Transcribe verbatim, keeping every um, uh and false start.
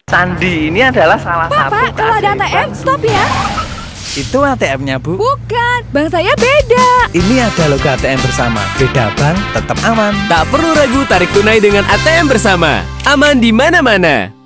Sandi ini adalah salah Pak, satu Pak, kalau ada A T M, stop ya. Itu A T M-nya, Bu. Bukan, bank saya beda. Ini ada logo A T M bersama. Beda bank, tetap aman. Tak perlu ragu tarik tunai dengan A T M bersama. Aman di mana-mana.